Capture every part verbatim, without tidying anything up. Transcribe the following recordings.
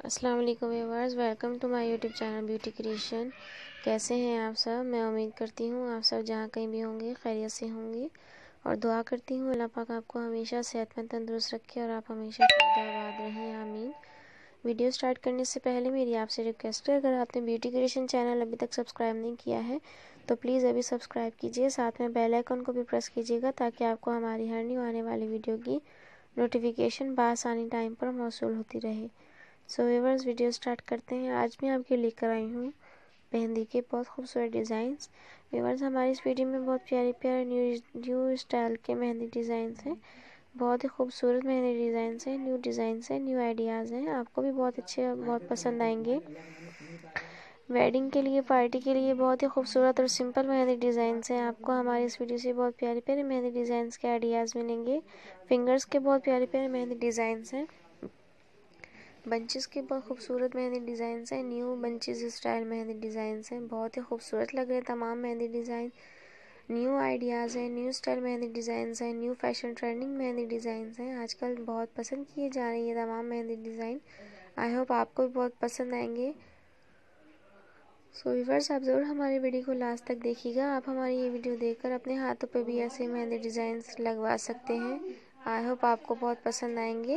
अस्सलाम वालेकुम viewers, welcome to my YouTube channel beauty creation. कैसे हैं आप सब? मैं उम्मीद करती हूँ आप सब जहाँ कहीं भी होंगे खैरियत से होंगे और दुआ करती हूँ अल्लाह पाक आपको हमेशा सेहतमंद तंदुरुस्त रखे और आप हमेशा खुदाबाद रहें, आमीन। वीडियो स्टार्ट करने से पहले मेरी आपसे रिक्वेस्ट है, अगर आपने ब्यूटी क्रिएशन चैनल अभी तक सब्सक्राइब नहीं किया है तो प्लीज़ अभी सब्सक्राइब कीजिए, साथ में बेल आइकन को भी प्रेस कीजिएगा ताकि आपको हमारी हर न्यू आने वाली वीडियो की नोटिफिकेशन बआसानी टाइम पर मौसूल होती रहे। सो व्यूअर्स, वीडियो स्टार्ट करते हैं। आज मैं आपके लेकर आई हूँ मेहंदी के बहुत खूबसूरत डिज़ाइंस। व्यूअर्स, हमारी इस वीडियो में बहुत प्यारे प्यारे न्यू न्यू स्टाइल के मेहंदी डिज़ाइंस हैं, बहुत ही खूबसूरत मेहंदी डिज़ाइंस हैं, न्यू डिज़ाइंस हैं, न्यू आइडियाज़ हैं। आपको भी बहुत अच्छे बहुत पसंद आएंगे। वेडिंग के लिए, पार्टी के लिए बहुत ही खूबसूरत और सिंपल मेहंदी डिज़ाइंस हैं। आपको हमारी इस वीडियो से बहुत प्यारे प्यारे मेहंदी डिज़ाइंस के आइडियाज़ मिलेंगे। फिंगर्स के बहुत प्यारे प्यारे मेहंदी डिज़ाइंस हैं। बंचेस के बहुत खूबसूरत मेहंदी डिज़ाइंस हैं, new bunches style mehndi designs हैं, बहुत ही खूबसूरत लग रहे हैं तमाम मेहंदी डिज़ाइन। न्यू आइडियाज़ हैं, न्यू स्टाइल मेहंदी डिज़ाइंस हैं, new fashion trending mehndi designs हैं। आजकल बहुत पसंद किए जा रही है तमाम मेहंदी डिज़ाइन। आई होप आपको भी बहुत पसंद आएंगे। सो व्यूअर्स, आप ज़रूर हमारी वीडियो को लास्ट तक देखिएगा। आप हमारी ये वीडियो देखकर अपने हाथों पे भी ऐसे मेहंदी डिज़ाइंस लगवा सकते हैं। आई होप आपको बहुत पसंद आएंगे।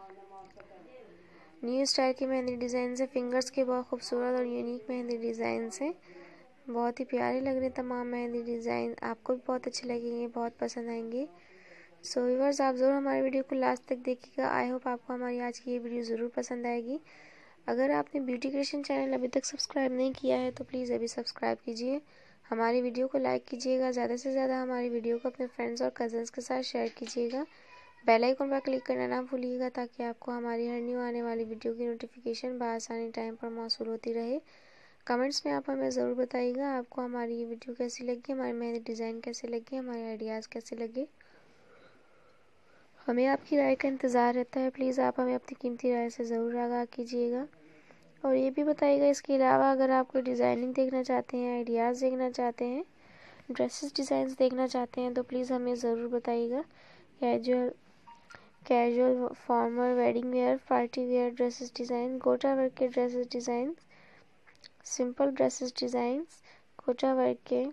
न्यू स्टाइल की मेहंदी डिज़ाइन है, फिंगर्स के बहुत खूबसूरत और यूनिक मेहंदी डिज़ाइन हैं। बहुत ही प्यारे लग रहे हैं तमाम मेहंदी डिज़ाइन। आपको भी बहुत अच्छे लगेंगे, बहुत पसंद आएंगे। सो व्यूअर्स, आप ज़रूर हमारी वीडियो को लास्ट तक देखिएगा। आई होप आपको हमारी आज की ये वीडियो ज़रूर पसंद आएगी। अगर आपने ब्यूटी क्रिएशन चैनल अभी तक सब्सक्राइब नहीं किया है तो प्लीज़ अभी सब्सक्राइब कीजिए, हमारी वीडियो को लाइक कीजिएगा, ज़्यादा से ज़्यादा हमारी वीडियो को अपने फ्रेंड्स और कज़न्स के साथ शेयर कीजिएगा। बेल आइकन पर क्लिक करना ना भूलिएगा ताकि आपको हमारी हर न्यू आने वाली वीडियो की नोटिफिकेशन बआसानी टाइम पर मौसूल होती रहे। कमेंट्स में आप हमें ज़रूर बताइएगा आपको हमारी ये वीडियो कैसी लगी, हमारी मेहंदी डिज़ाइन कैसे लगी, हमारे आइडियाज़ कैसे लगे। हमें आपकी राय का इंतज़ार रहता है। प्लीज़ आप हमें अपनी कीमती राय से ज़रूर आगाह कीजिएगा और ये भी बताइएगा इसके अलावा अगर आप कोई डिज़ाइनिंग देखना चाहते हैं, आइडियाज़ देखना चाहते हैं, ड्रेसेस डिज़ाइंस देखना चाहते हैं तो प्लीज़ हमें ज़रूर बताइएगा। Casual casual formal wedding wear, party wear dresses design, gota work के dresses design, simple dresses designs, gota work के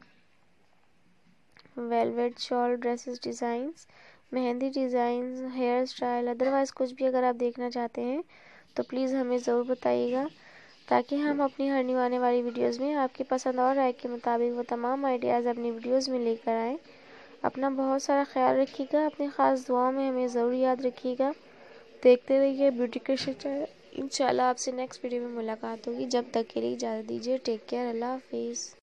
velvet shawl dresses designs, mehndi designs, hair style, otherwise कुछ भी अगर आप देखना चाहते हैं तो प्लीज़ हमें ज़रूर बताइएगा ताकि हम अपनी हर न्यू आने वाली वीडियोज़ में आपकी पसंद और राय के मुताबिक वो तमाम आइडियाज़ अपनी वीडियोज़ में लेकर आएँ। अपना बहुत सारा ख्याल रखिएगा, अपनी ख़ास दुआओं में हमें ज़रूर याद रखिएगा। देखते रहिए ब्यूटी क्रिएशन चैनल। इंशाल्लाह आपसे नेक्स्ट वीडियो में मुलाकात होगी। जब तक के लिए इजाज़त दीजिए। टेक केयर, अल्लाह हाफिज़।